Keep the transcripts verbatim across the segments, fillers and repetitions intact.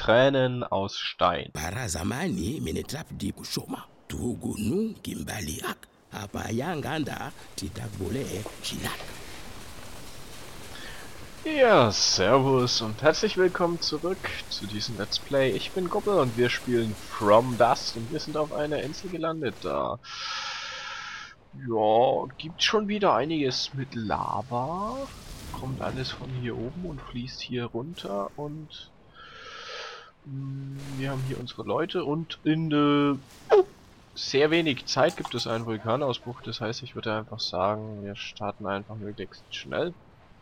Tränen aus Stein. Para zamani minetrapdi kushoma tugunu kimbaliak apa yanganda titagbole chinak. Ja, servus und herzlich willkommen zurück zu diesem Let's Play. Ich bin Gobbel und wir spielen From Dust und wir sind auf einer Insel gelandet. Da ja, gibt schon wieder einiges mit Lava. Kommt alles von hier oben und fließt hier runter und mh, wir haben hier unsere Leute und in äh, sehr wenig Zeit gibt es einen Vulkanausbruch. Das heißt, ich würde einfach sagen, wir starten einfach möglichst schnell.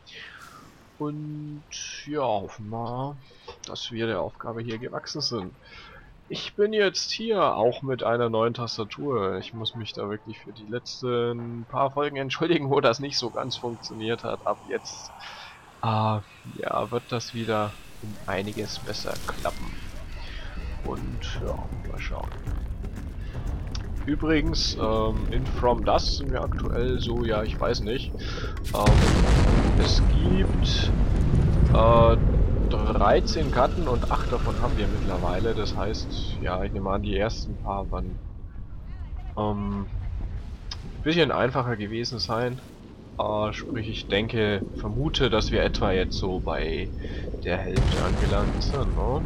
Und ja, hoffen wir, dass wir der Aufgabe hier gewachsen sind. Ich bin jetzt hier auch mit einer neuen Tastatur. Ich muss mich da wirklich für die letzten paar Folgen entschuldigen, wo das nicht so ganz funktioniert hat. Ab jetzt äh, ja, wird das wieder um einiges besser klappen. Und ja, mal schauen. Übrigens, ähm, in From Dust sind wir aktuell so, ja, ich weiß nicht. Ähm, es gibt äh, dreizehn Karten und acht davon haben wir mittlerweile. Das heißt, ja, ich nehme an, die ersten paar waren ähm, ein bisschen einfacher gewesen sein. Äh, sprich, ich denke, vermute, dass wir etwa jetzt so bei der Hälfte angelangt sind. Ne?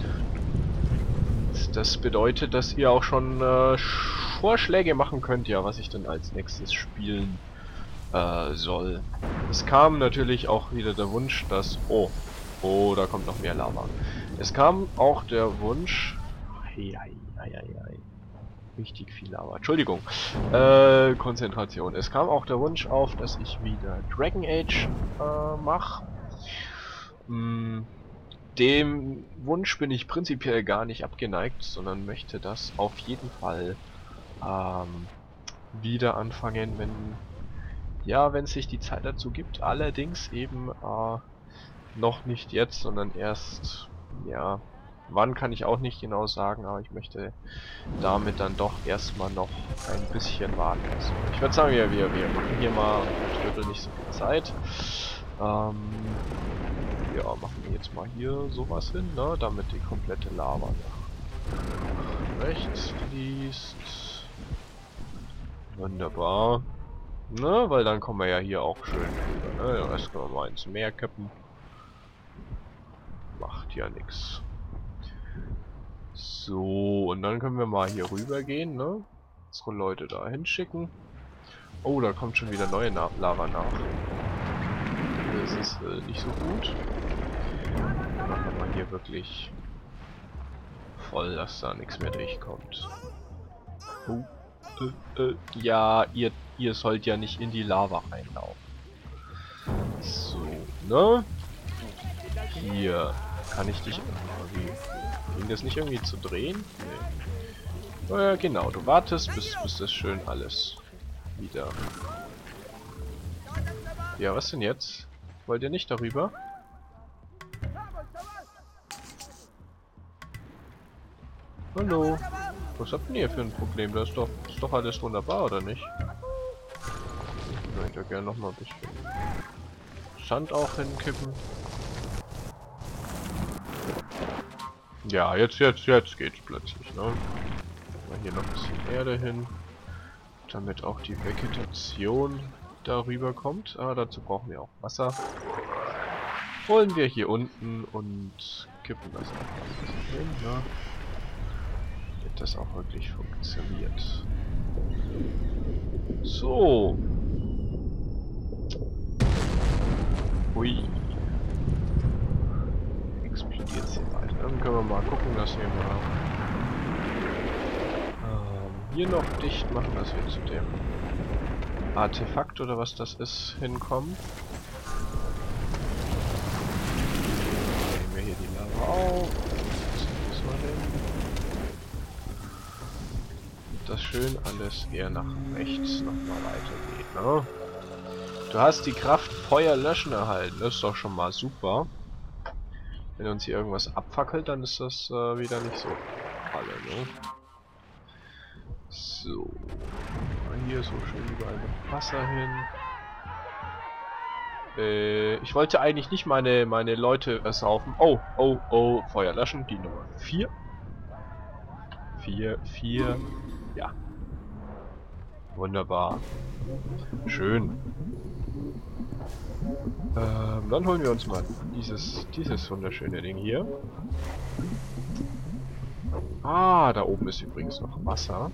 Das bedeutet, dass ihr auch schon äh, Vorschläge machen könnt, ja, was ich dann als nächstes spielen äh, soll. Es kam natürlich auch wieder der Wunsch, dass... Oh, oh, da kommt noch mehr Lava. Es kam auch der Wunsch... Ei, ei, ei, ei, ei. Richtig viel Lava. Entschuldigung. Äh, Konzentration. Es kam auch der Wunsch auf, dass ich wieder Dragon Age äh, mache. Hm. Dem Wunsch bin ich prinzipiell gar nicht abgeneigt, sondern möchte das auf jeden Fall ähm, wieder anfangen, wenn ja, wenn sich die Zeit dazu gibt. Allerdings eben äh, noch nicht jetzt, sondern erst, ja, wann kann ich auch nicht genau sagen, aber ich möchte damit dann doch erstmal noch ein bisschen warten. Also, ich würde sagen, wir, wir, wir machen hier mal Viertel nicht so viel Zeit. Ähm, Ja, machen wir jetzt mal hier sowas hin, ne, damit die komplette Lava nach rechts fließt. Wunderbar. Ne, weil dann kommen wir ja hier auch schön drüber, ne, den Rest können wir mal ins Meer kippen. Macht ja nichts. So, und dann können wir mal hier rüber gehen, ne, unsere Leute da hinschicken. Oh, da kommt schon wieder neue Na Lava nach. Das ist äh, nicht so gut. Dann machen wir mal hier wirklich voll, dass da nichts mehr durchkommt. Oh, äh, äh, ja, ihr, ihr sollt ja nicht in die Lava reinlaufen. So, ne? Hier. Kann ich dich irgendwie... Ging das nicht irgendwie zu drehen? Nee. Ja, genau. Du wartest, bis, bis das schön alles wieder... Ja, was denn jetzt? Wollt ihr nicht darüber? Hallo? Was habt ihr für ein Problem? Das ist doch, ist doch alles wunderbar, oder nicht? Ich würde ja gerne noch mal ein bisschen Sand auch hinkippen. Ja, jetzt, jetzt, jetzt geht's plötzlich, ne? Mal hier noch ein bisschen Erde hin, damit auch die Vegetation darüber kommt. Ah, dazu brauchen wir auch Wasser. Holen wir hier unten und kippen das einfach ein bisschen hin, ne? Damit das auch wirklich funktioniert. So. Ui. Explodiert hier weiter. Dann können wir mal gucken, dass wir mal ähm, hier noch dicht machen, dass wir zu dem Artefakt oder was das ist hinkommen. Nehmen wir hier die Lava auf. Das mal hin. Das schön alles eher nach rechts nochmal weitergeht, ne? Du hast die Kraft Feuer löschen erhalten, das ist doch schon mal super. Wenn uns hier irgendwas abfackelt, dann ist das äh, wieder nicht so alle, ne? So. Mal hier so schön überall mit Wasser hin. Äh, ich wollte eigentlich nicht meine, meine Leute ersaufen. Oh, oh, oh, Feuer löschen, die Nummer vier. vier, vier, ja. Wunderbar. Schön. Ähm, dann holen wir uns mal dieses, dieses wunderschöne Ding hier. Ah, da oben ist übrigens noch Wasser.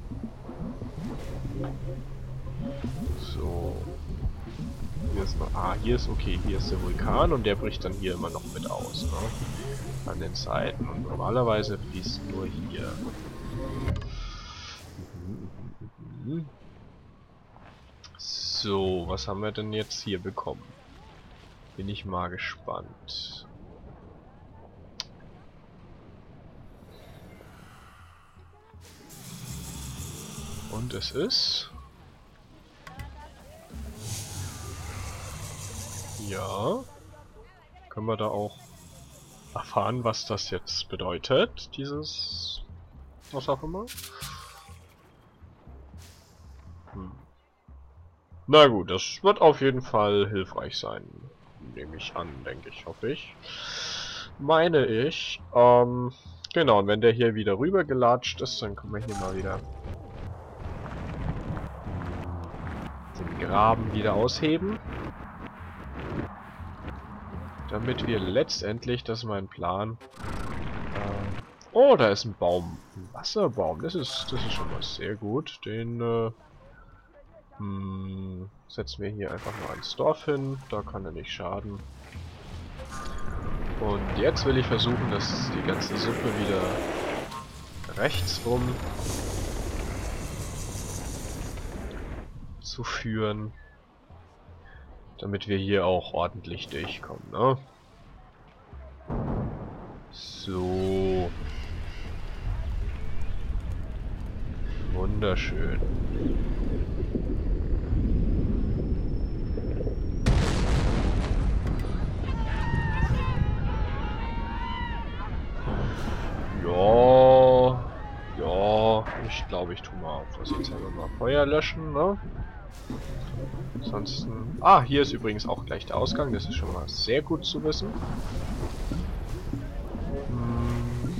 So. Hier ist noch, ah, hier ist okay, hier ist der Vulkan und der bricht dann hier immer noch mit aus, ne? An den Seiten. Und normalerweise fließt nur hier. So, was haben wir denn jetzt hier bekommen? Bin ich mal gespannt. Und es ist... Ja. Können wir da auch erfahren, was das jetzt bedeutet, dieses... was auch immer? Hm. Na gut, das wird auf jeden Fall hilfreich sein. Nehme ich an, denke ich, hoffe ich. Meine ich. Ähm, genau, und wenn der hier wieder rüber gelatscht ist, dann können wir hier mal wieder den Graben wieder ausheben. Damit wir letztendlich, das ist mein Plan. Äh, oh, da ist ein Baum. Ein Wasserbaum. Das ist, das ist schon mal sehr gut. Den äh, hm, setzen wir hier einfach mal ans Dorf hin. Da kann er nicht schaden. Und jetzt will ich versuchen, dass die ganze Suppe wieder rechts rum zu führen. Damit wir hier auch ordentlich durchkommen, ne? So. Wunderschön. Ja. Ja. Ich glaube, ich tue mal auf. Was jetzt haben wir mal Feuer löschen, ne? Ansonsten... Ah, hier ist übrigens auch gleich der Ausgang. Das ist schon mal sehr gut zu wissen. Hm.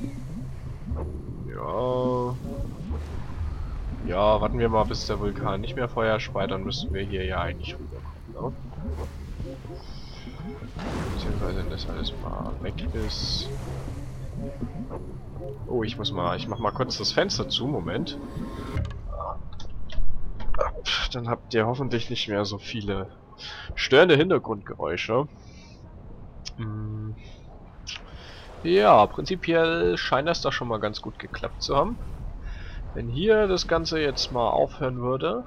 Ja... Ja, warten wir mal, bis der Vulkan nicht mehr Feuer speit. Dann müssten wir hier ja eigentlich rüberkommen, ne? Beziehungsweise, wenn das alles mal weg ist... Oh, ich muss mal... Ich mach mal kurz das Fenster zu. Moment. Dann habt ihr hoffentlich nicht mehr so viele störende Hintergrundgeräusche. Hm. Ja, prinzipiell scheint das da schon mal ganz gut geklappt zu haben. Wenn hier das Ganze jetzt mal aufhören würde,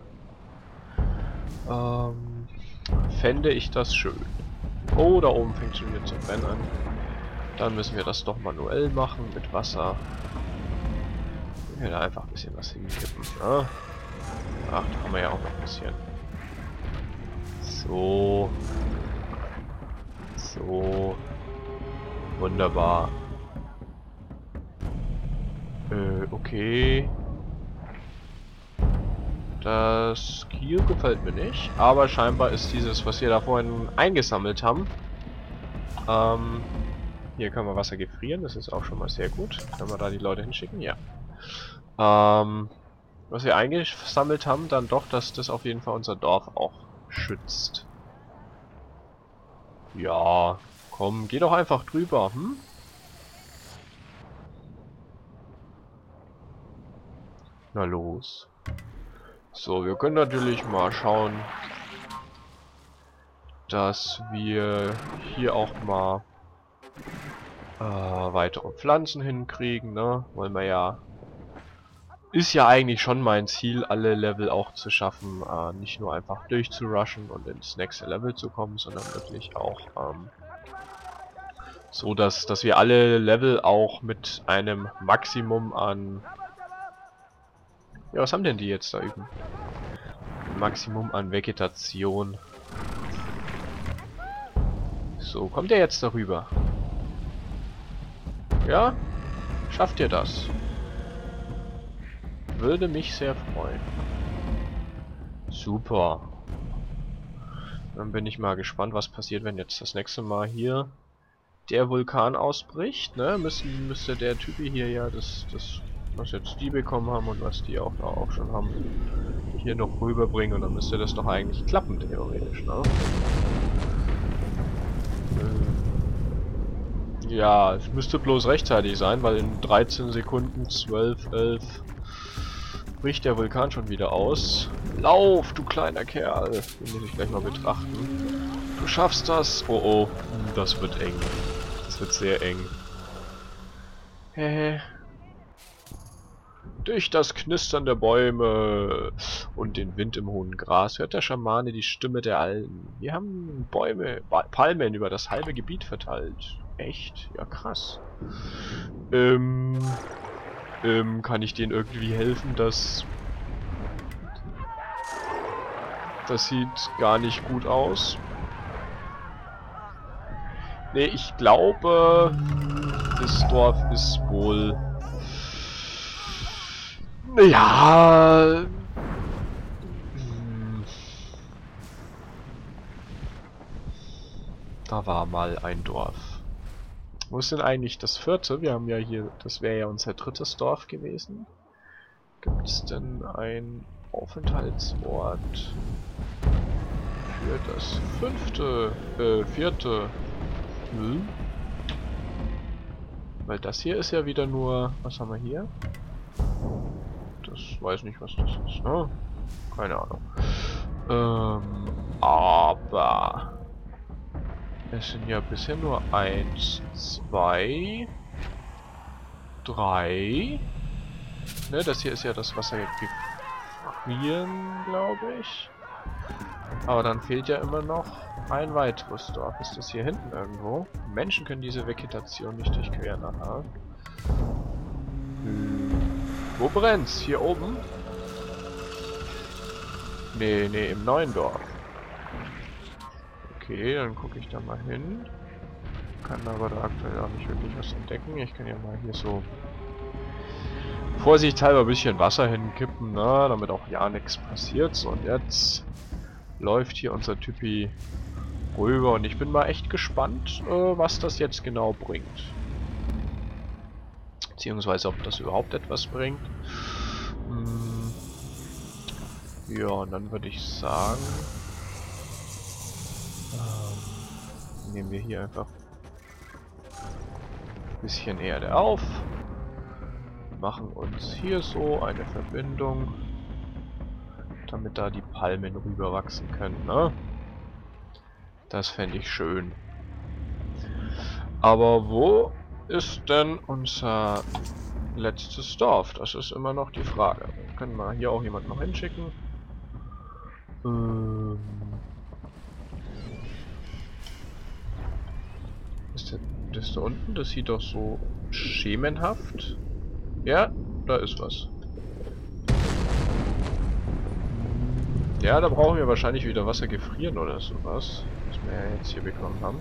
ähm, fände ich das schön. Oh, da oben fängt schon wieder zu brennen an. Dann müssen wir das doch manuell machen mit Wasser. Ich will da einfach ein bisschen was hinkippen. Ja. Ach, da haben wir ja auch noch ein bisschen. So. So. Wunderbar. Äh, okay. Das Kiel gefällt mir nicht. Aber scheinbar ist dieses, was wir da vorhin eingesammelt haben. Ähm, hier können wir Wasser gefrieren. Das ist auch schon mal sehr gut. Können wir da die Leute hinschicken? Ja. Ähm... Was wir eingesammelt haben, dann doch, dass das auf jeden Fall unser Dorf auch schützt. Ja, komm, geh doch einfach drüber, hm? Na los. So, wir können natürlich mal schauen, dass wir hier auch mal äh, weitere Pflanzen hinkriegen, ne? Wollen wir ja... Ist ja eigentlich schon mein Ziel, alle Level auch zu schaffen, äh, nicht nur einfach durchzurushen und ins nächste Level zu kommen, sondern wirklich auch ähm, so, dass, dass wir alle Level auch mit einem Maximum an... Ja, was haben denn die jetzt da üben? Ein Maximum an Vegetation. So, kommt ihr jetzt darüber? Ja? Schafft ihr das? Würde mich sehr freuen. Super. Dann bin ich mal gespannt, was passiert, wenn jetzt das nächste Mal hier der Vulkan ausbricht, ne? Müssen, müsste der Typi hier ja das, das, was jetzt die bekommen haben und was die auch da auch schon haben, hier noch rüberbringen und dann müsste das doch eigentlich klappen, theoretisch, ne? Äh, ja, es müsste bloß rechtzeitig sein, weil in dreizehn Sekunden, zwölf, elf bricht der Vulkan schon wieder aus. Lauf, du kleiner Kerl! Den muss ich gleich mal betrachten. Du schaffst das! Oh oh, das wird eng. Das wird sehr eng. Hehe. Durch das Knistern der Bäume und den Wind im hohen Gras hört der Schamane die Stimme der Alten. Wir haben Bäume, ba Palmen über das halbe Gebiet verteilt. Echt? Ja, krass. Ähm, ähm, kann ich denen irgendwie helfen, dass... Das sieht gar nicht gut aus. Nee, ich glaube, das Dorf ist wohl... Ja... Da war mal ein Dorf. Wo ist denn eigentlich das vierte? Wir haben ja hier... Das wäre ja unser drittes Dorf gewesen. Gibt es denn ein Aufenthaltsort für das fünfte, äh, vierte? Hm? Weil das hier ist ja wieder nur... Was haben wir hier? Das weiß nicht, was das ist, ne? Keine Ahnung. Ähm, aber... Es sind ja bisher nur eins, zwei, drei... Ne, das hier ist ja das Wasser gefrieren, glaube ich. Aber dann fehlt ja immer noch ein weiteres Dorf. Ist das hier hinten irgendwo? Menschen können diese Vegetation nicht durchqueren. Aha. Hm. Wo brennt's? Hier oben? Nee, nee, im neuen Dorf. Okay, dann gucke ich da mal hin. Kann aber da aktuell auch nicht wirklich was entdecken. Ich kann ja mal hier so vorsichtshalber ein bisschen Wasser hinkippen, ne, damit auch ja nichts passiert. So, und jetzt läuft hier unser Typi rüber und ich bin mal echt gespannt, äh, was das jetzt genau bringt. Beziehungsweise ob das überhaupt etwas bringt. Hm. Ja, und dann würde ich sagen, ähm, nehmen wir hier einfach ein bisschen Erde auf. Machen uns hier so eine Verbindung, damit da die Palmen rüberwachsen können, ne? Das fände ich schön. Aber wo ist denn unser letztes Dorf? Das ist immer noch die Frage. Wir können wir hier auch jemanden noch hinschicken. Ähm ist das, das da unten? Das sieht doch so schemenhaft. Ja, da ist was. Ja, da brauchen wir wahrscheinlich wieder Wasser gefrieren oder sowas. Was wir ja jetzt hier bekommen haben.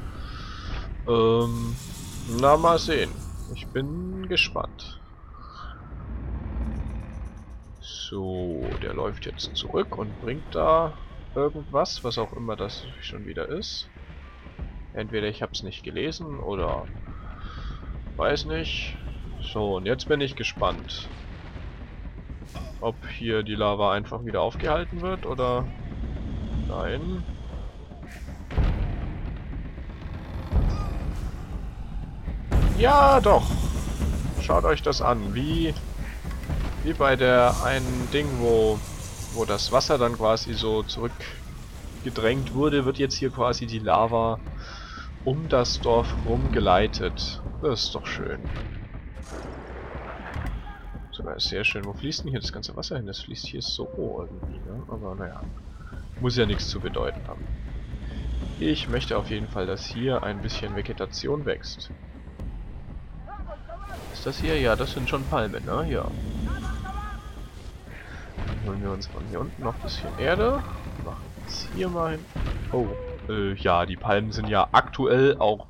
Ähm, na mal sehen. Ich bin gespannt. So, der läuft jetzt zurück und bringt da irgendwas, was auch immer das schon wieder ist. Entweder ich habe es nicht gelesen oder weiß nicht. So, und jetzt bin ich gespannt, ob hier die Lava einfach wieder aufgehalten wird oder nein. Ja, doch. Schaut euch das an, wie wie bei der einen Ding, wo wo das Wasser dann quasi so zurückgedrängt wurde, wird jetzt hier quasi die Lava um das Dorf rum geleitet. Das ist doch schön. Sogar sehr schön. Wo fließt denn hier das ganze Wasser hin? Das fließt hier so irgendwie, ne? Aber naja. Muss ja nichts zu bedeuten haben. Ich möchte auf jeden Fall, dass hier ein bisschen Vegetation wächst. Ist das hier? Ja, das sind schon Palmen, ne? Ja. Dann holen wir uns von hier unten noch ein bisschen Erde. Machen es hier mal hin. Oh. Äh, ja, die Palmen sind ja aktuell auch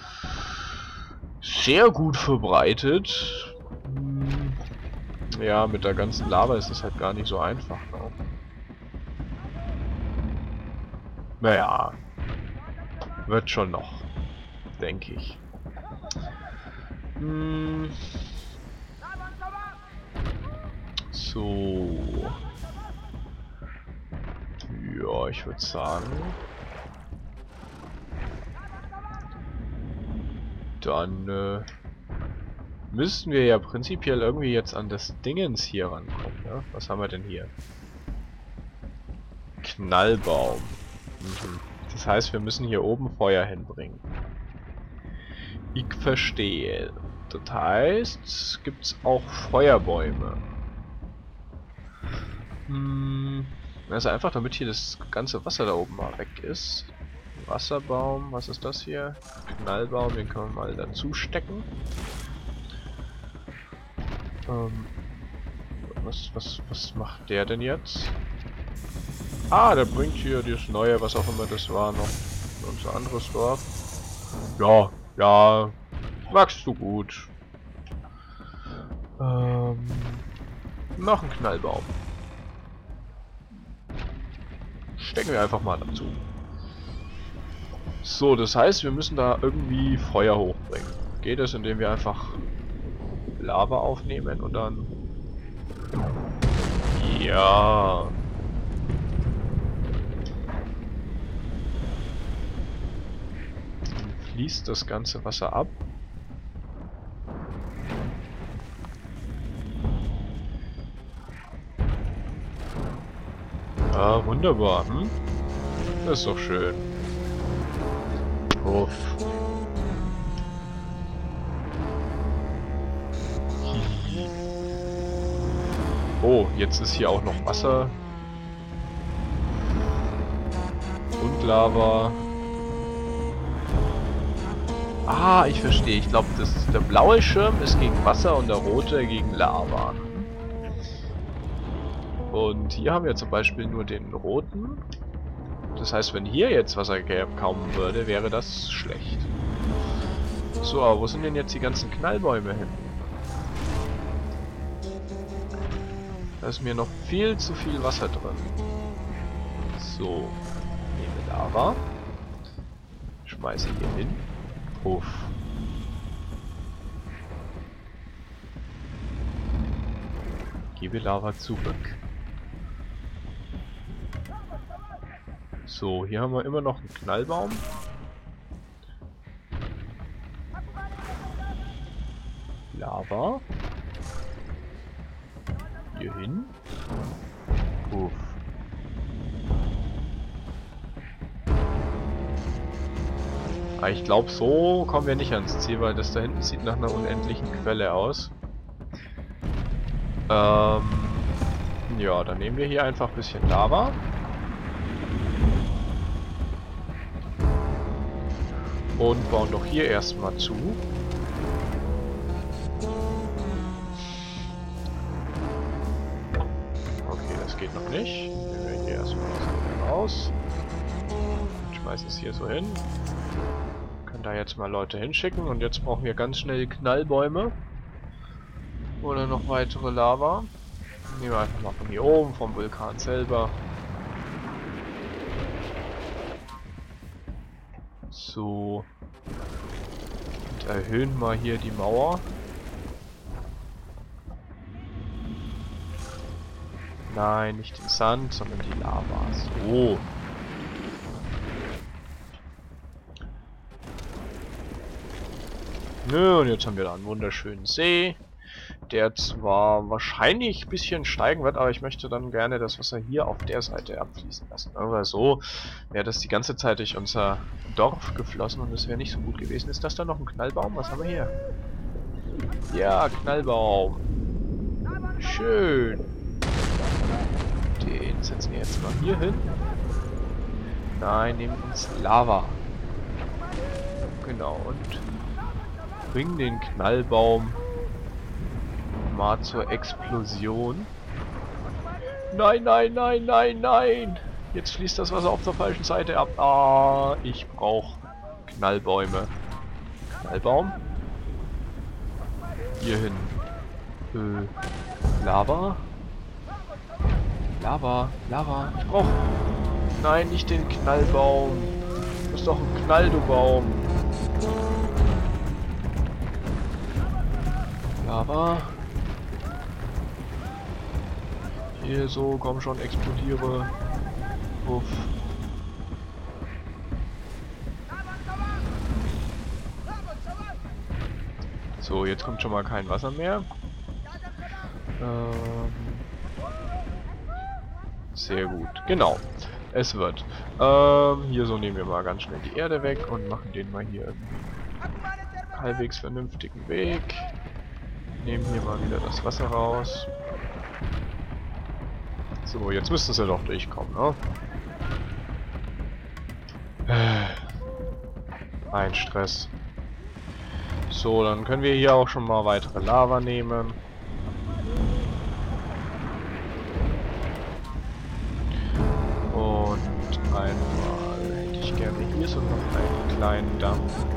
sehr gut verbreitet. Hm. Ja, mit der ganzen Lava ist es halt gar nicht so einfach. Ne? Naja. Wird schon noch. Denke ich. Hm. So. Ja, ich würde sagen. Dann äh, müssten wir ja prinzipiell irgendwie jetzt an das Dingens hier rankommen. Ne? Was haben wir denn hier? Knallbaum. Mhm. Das heißt, wir müssen hier oben Feuer hinbringen. Ich verstehe. Das heißt, gibt es auch Feuerbäume. Hm, also einfach, damit hier das ganze Wasser da oben mal weg ist. Wasserbaum, was ist das hier? Knallbaum, den können wir mal dazu stecken. Ähm, was, was, was macht der denn jetzt? Ah, der bringt hier das neue, was auch immer das war, noch in unser anderes Dorf. Ja, ja, magst du gut. Ähm, noch ein Knallbaum. Stecken wir einfach mal dazu. So, das heißt, wir müssen da irgendwie Feuer hochbringen. Geht es, indem wir einfach Lava aufnehmen und dann... Ja. Dann fließt das ganze Wasser ab. Ah, wunderbar, hm? Das ist doch schön. Uff. Oh, jetzt ist hier auch noch Wasser. Und Lava. Ah, ich verstehe. Ich glaube, der blaue Schirm ist gegen Wasser und der rote gegen Lava. Und hier haben wir zum Beispiel nur den roten. Das heißt, wenn hier jetzt Wasser kommen würde, wäre das schlecht. So, aber wo sind denn jetzt die ganzen Knallbäume hin? Da ist mir noch viel zu viel Wasser drin. So, nehme Lava. Schmeiße hier hin. Uff. Gebe Lava zurück. So, hier haben wir immer noch einen Knallbaum. Lava. Hier hin. Uff. Aber ich glaube, so kommen wir nicht ans Ziel, weil das da hinten sieht nach einer unendlichen Quelle aus. Ähm, ja, dann nehmen wir hier einfach ein bisschen Lava. Und bauen doch hier erstmal zu. Okay, das geht noch nicht. Nehmen wir hier erstmal das raus. Schmeißen es hier so hin. Können da jetzt mal Leute hinschicken. Und jetzt brauchen wir ganz schnell Knallbäume. Oder noch weitere Lava. Nehmen wir einfach mal von hier oben, vom Vulkan selber. So. Und erhöhen mal hier die Mauer. Nein, nicht den Sand, sondern die Lava. So. Nö, und jetzt haben wir da einen wunderschönen See, der zwar wahrscheinlich ein bisschen steigen wird, aber ich möchte dann gerne das Wasser hier auf der Seite abfließen lassen. Aber so wäre das die ganze Zeit durch unser Dorf geflossen und das wäre nicht so gut gewesen. Ist das da noch ein Knallbaum? Was haben wir hier? Ja, Knallbaum. Schön. Den setzen wir jetzt mal hier hin. Nein, nehmen uns Lava. Genau, und bringen den Knallbaum mal zur Explosion. Nein, nein, nein, nein, nein! Jetzt fließt das Wasser auf der falschen Seite ab. Ah, ich brauche Knallbäume. Knallbaum. Hier hin. Äh, Lava. Lava, Lava. Ich brauche Nein, nicht den Knallbaum. Du bist doch ein Knall, du Baum. Lava. Hier so, komm schon, explodiere. Uff. So, jetzt kommt schon mal kein Wasser mehr. Ähm, sehr gut. Genau. Es wird. Ähm, hier so nehmen wir mal ganz schnell die Erde weg und machen den mal hier irgendwie halbwegs vernünftigen Weg. Nehmen hier mal wieder das Wasser raus. So, jetzt müssten sie doch durchkommen, ne? Ein Stress. So, dann können wir hier auch schon mal weitere Lava nehmen. Und einmal hätte ich gerne hier so noch einen kleinen Damm.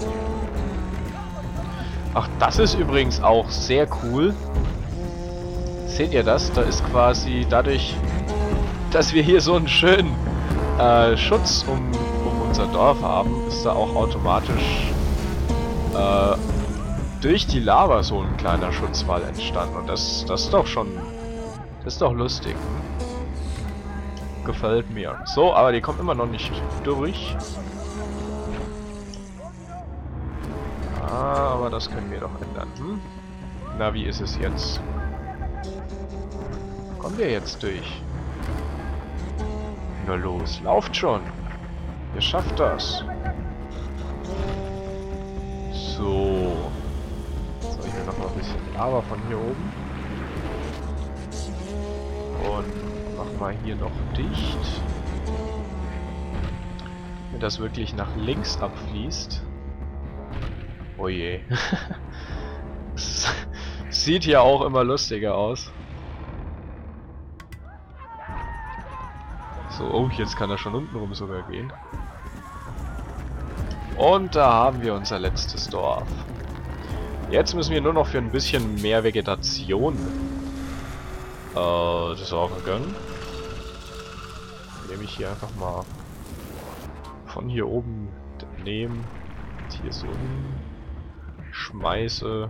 Ach, das ist übrigens auch sehr cool. Seht ihr das? Da ist quasi dadurch, dass wir hier so einen schönen äh, Schutz um, um unser Dorf haben, ist da auch automatisch äh, durch die Lava so ein kleiner Schutzwall entstanden. Und das, das ist doch schon, das ist doch lustig. Gefällt mir. So, aber die kommt immer noch nicht durch. Ah, aber das können wir doch ändern. Hm? Na, wie ist es jetzt? Kommen wir jetzt durch? Na los, lauft schon! Ihr schafft das! So. So, hier noch mal ein bisschen Lava von hier oben. Und machen wir hier noch dicht. Wenn das wirklich nach links abfließt. Oh je. Sieht ja auch immer lustiger aus. So, oh, jetzt kann er schon unten rum sogar gehen. Und da haben wir unser letztes Dorf. Jetzt müssen wir nur noch für ein bisschen mehr Vegetation äh, sorgen. Nehme ich hier einfach mal von hier oben nehmen, hier so hin, schmeiße,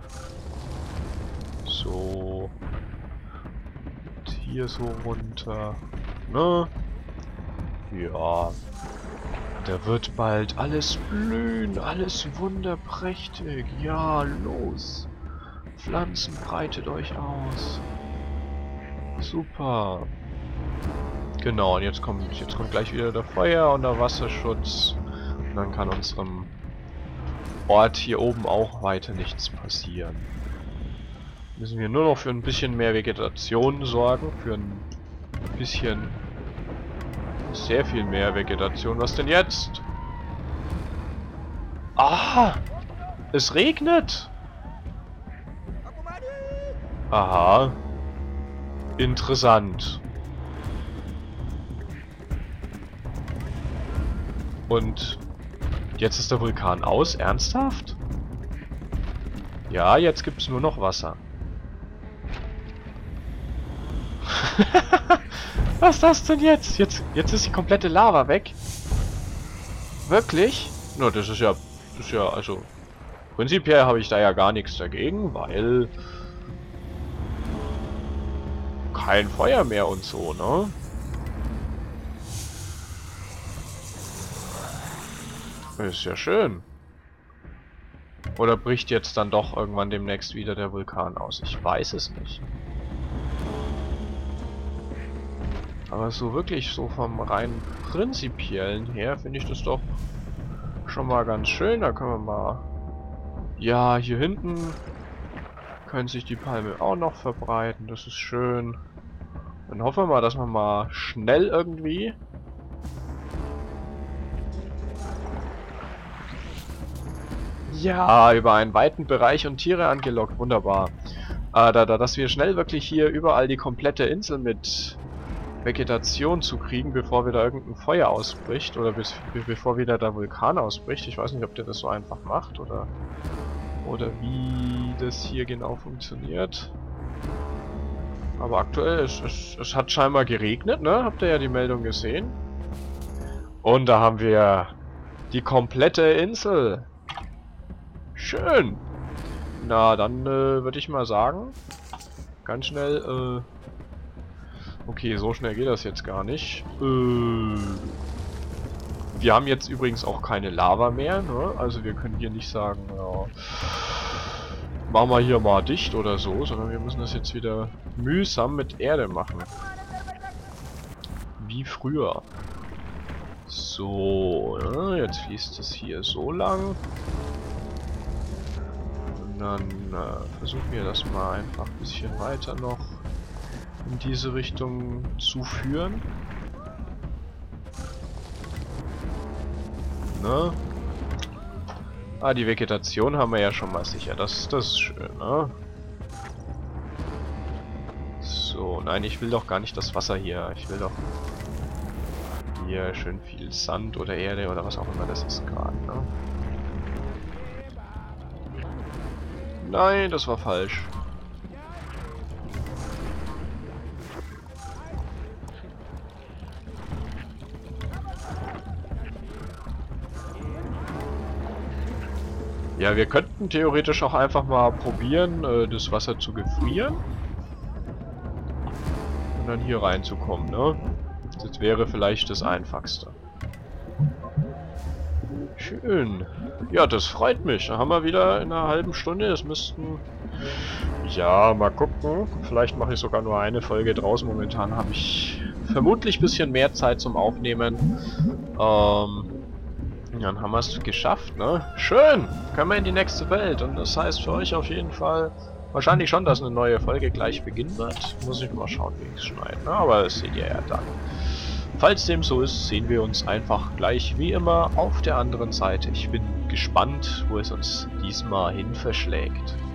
so und hier so runter, ne? Ja, da wird bald alles blühen, alles wunderprächtig. Ja, los. Pflanzen, breitet euch aus. Super. Genau, und jetzt kommt, jetzt kommt gleich wieder der Feuer und der Wasserschutz. Und dann kann unserem Ort hier oben auch weiter nichts passieren. Müssen wir nur noch für ein bisschen mehr Vegetation sorgen. Für ein bisschen... sehr viel mehr Vegetation. Was denn jetzt? Ah! Es regnet! Aha. Interessant. Und jetzt ist der Vulkan aus? Ernsthaft? Ja, jetzt gibt es nur noch Wasser. Was ist das denn jetzt? Jetzt, jetzt ist die komplette Lava weg. Wirklich? No, das ist ja, das ist ja, also prinzipiell habe ich da ja gar nichts dagegen, weil kein Feuer mehr und so, ne? Ist ja schön. Oder bricht jetzt dann doch irgendwann demnächst wieder der Vulkan aus? Ich weiß es nicht. Aber so wirklich, so vom rein prinzipiellen her, finde ich das doch schon mal ganz schön. Da können wir mal... Ja, hier hinten können sich die Palme auch noch verbreiten. Das ist schön. Dann hoffen wir mal, dass wir mal schnell irgendwie... Ja, über einen weiten Bereich und Tiere angelockt. Wunderbar. Äh, da, da, dass wir schnell wirklich hier überall die komplette Insel mit Vegetation zu kriegen, bevor wieder irgendein Feuer ausbricht. Oder bis, bevor wieder der Vulkan ausbricht. Ich weiß nicht, ob der das so einfach macht oder, oder wie das hier genau funktioniert. Aber aktuell, es, es, es hat scheinbar geregnet, ne? Habt ihr ja die Meldung gesehen. Und da haben wir die komplette Insel. Schön. Na, dann äh, würde ich mal sagen, ganz schnell, äh, okay, so schnell geht das jetzt gar nicht. Äh, wir haben jetzt übrigens auch keine Lava mehr, ne? Also wir können hier nicht sagen, ja, machen wir hier mal dicht oder so, sondern wir müssen das jetzt wieder mühsam mit Erde machen. Wie früher. So, ne? Jetzt fließt es hier so lang. Und dann äh, versuchen wir das mal einfach ein bisschen weiter noch in diese Richtung zu führen. Ne? Ah, die Vegetation haben wir ja schon mal sicher. Das, das ist schön, ne? So, nein, ich will doch gar nicht das Wasser hier. Ich will doch hier schön viel Sand oder Erde oder was auch immer das ist gerade, ne? Nein, das war falsch. Ja, wir könnten theoretisch auch einfach mal probieren, äh, das Wasser zu gefrieren. Und dann hier reinzukommen, ne? Das wäre vielleicht das Einfachste. Schön. Ja, das freut mich. Da haben wir wieder in einer halben Stunde. Es müssten... Ja, mal gucken. Vielleicht mache ich sogar nur eine Folge draus. Momentan habe ich vermutlich ein bisschen mehr Zeit zum Aufnehmen. Ähm... Dann haben wir es geschafft, ne? Schön! Können wir in die nächste Welt. Und das heißt für euch auf jeden Fall wahrscheinlich schon, dass eine neue Folge gleich beginnen wird. Muss ich mal schauen, wie ich es schneide. Ne? Aber das seht ihr ja dann. Falls dem so ist, sehen wir uns einfach gleich wie immer auf der anderen Seite. Ich bin gespannt, wo es uns diesmal hin verschlägt.